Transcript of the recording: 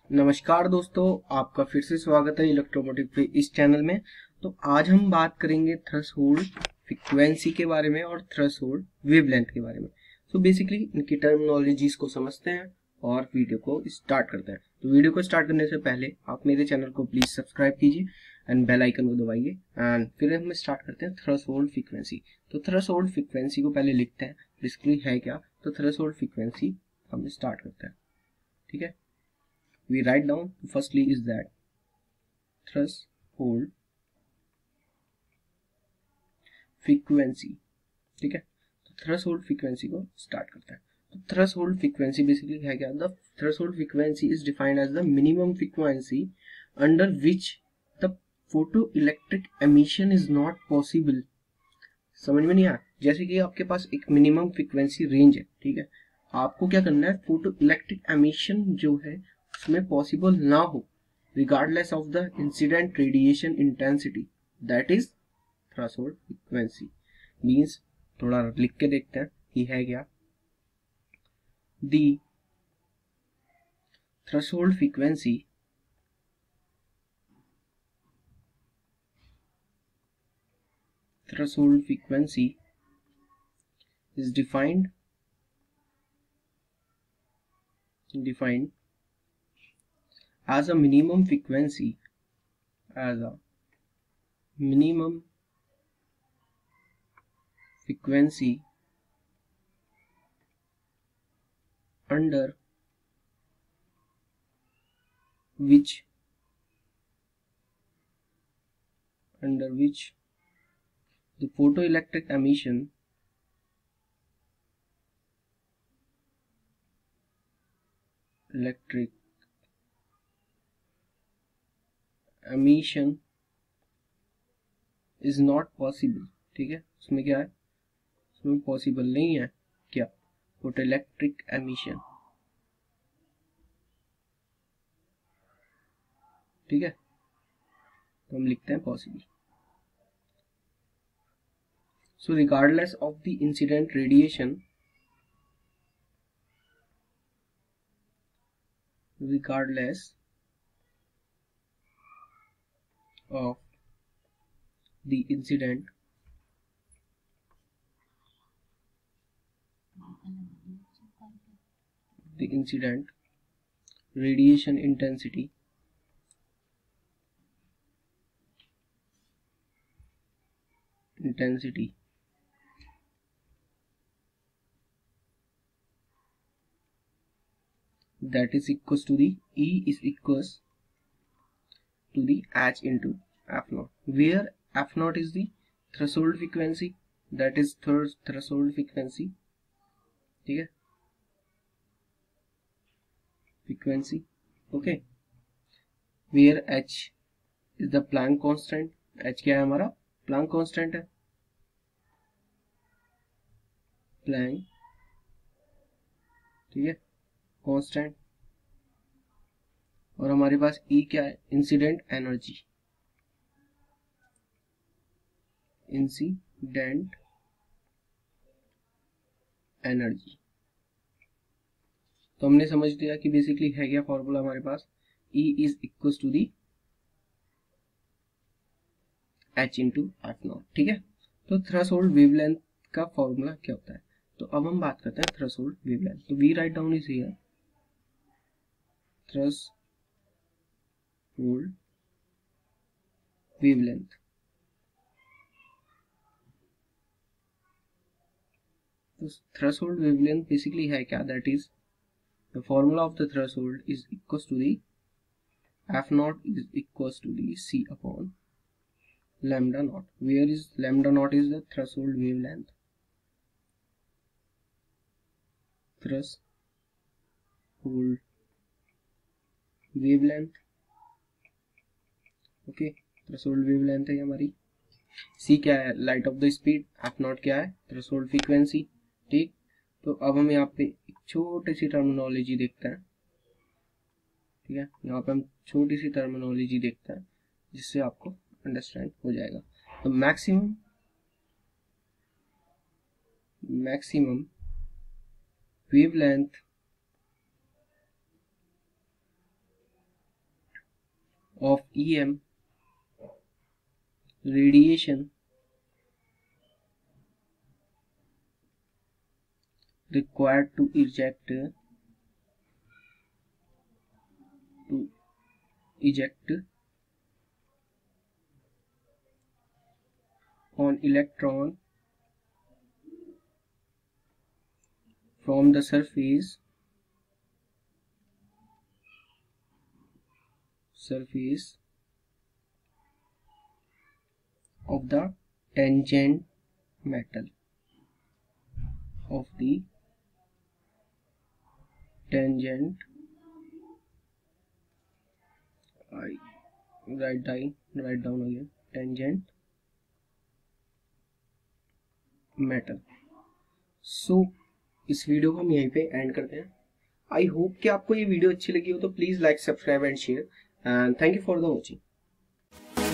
नमस्कार दोस्तों, आपका फिर से स्वागत है इलेक्ट्रोमोटिव पे इस चैनल में। तो आज हम बात करेंगे थ्रेशोल्ड फ्रीक्वेंसी के बारे में और थ्रेशोल्ड वेवलेंथ के बारे में। तो बेसिकली इनकी टर्मिनोलॉजीज को समझते हैं और वीडियो को स्टार्ट करते हैं। तो वीडियो को स्टार्ट करने से पहले आप मेरे चैनल को प्लीज सब्सक्राइब कीजिए एंड बेल आइकन को दबाइए एंड फिर हम स्टार्ट करते हैं थ्रेशोल्ड फ्रीक्वेंसी। तो थ्रेशोल्ड फ्रीक्वेंसी को पहले लिखते हैं बेसिकली है क्या। तो थ्रेशोल्ड फ्रीक्वेंसी हम स्टार्ट करते हैं, ठीक है। We write down firstly is that threshold frequency, ठीक है। तो थ्रेशोल्ड फ्रीक्वेंसी को स्टार्ट करते हैं। तो थ्रेशोल्ड फ्रीक्वेंसी बेसिकली है क्या। The threshold frequency is defined as the minimum frequency under which the photo electric emission is not possible. समझ में नहीं आया। जैसे कि आपके पास एक मिनिमम फ्रीक्वेंसी रेंज है, ठीक है। आपको क्या करना है, फोटो इलेक्ट्रिक एमिशन जो है उसमें पॉसिबल ना हो regardless of the incident radiation intensity, that is threshold frequency means। थोड़ा लिख के देखते हैं कि है क्या। the threshold frequency is defined as a minimum frequency under which the photoelectric emission is not possible, ठीक है। उसमें क्या है, उसमें पॉसिबल नहीं है क्या, फोटोइलेक्ट्रिक एमिशन, ठीक है। तो हम लिखते हैं possible. So regardless of the incident radiation, regardless of the incident radiation intensity that is equals to the E is equals to the H into F naught, where F naught is the threshold frequency, that is threshold frequency, ठीक है, frequency, okay, where H is the Planck constant। H क्या है हमारा, Planck constant है, Planck, ठीक है, constant. और हमारे पास E क्या है, इंसिडेंट एनर्जी, तो हमने समझ लिया कि बेसिकली है क्या फॉर्मूला हमारे पास, E is equal to the H into F naught, ठीक है। तो थ्रेशोल्ड वेवलेंथ का फॉर्मूला क्या होता है। तो अब हम बात करते हैं थ्रेशोल्ड वेवलेंथ। तो we write down is here threshold wavelength. तो थ्रेशोल्ड वेवलेंथ बेसिकली है क्या, that is the formula of the threshold is equal to the F naught is equal to the C upon lambda naught, where is lambda naught is the threshold wavelength, okay. Threshold wavelength है हमारी। C क्या है, light of the speed. F naught क्या है, threshold frequency, ठीक। तो अब हम यहाँ पे एक छोटी सी टर्मिनोलॉजी देखते हैं, ठीक है। यहाँ पे हम छोटी सी टर्मिनोलॉजी देखते हैं जिससे आपको अंडरस्टैंड हो जाएगा। तो maximum wavelength of EM radiation required to eject an electron from the surface of the tangent metal I write down again, tangent metal. So इस वीडियो को हम यहीं पे एंड करते हैं. आई होप कि आपको ये वीडियो अच्छी लगी हो, तो please like, subscribe and share, and thank you for the watching.